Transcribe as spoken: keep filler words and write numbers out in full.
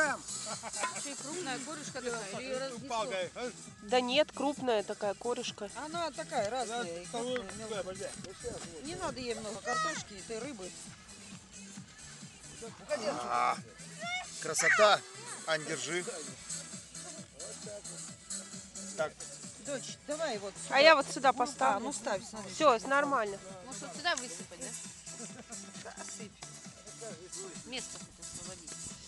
Артем! Еще и крупная корюшка такая, или ее разнесло? Да нет, крупная такая корюшка. Она такая разная. и крупная, и мелкая. Не надо ей много картошки, этой рыбы. А, красота! Ань, держи. Так. Дочь, давай вот сюда. А я вот сюда А, поставлю. ну ставь, смотри. Все, нормально. Может, вот сюда высыпать, да? Да, сыпь. Место хоть освободить.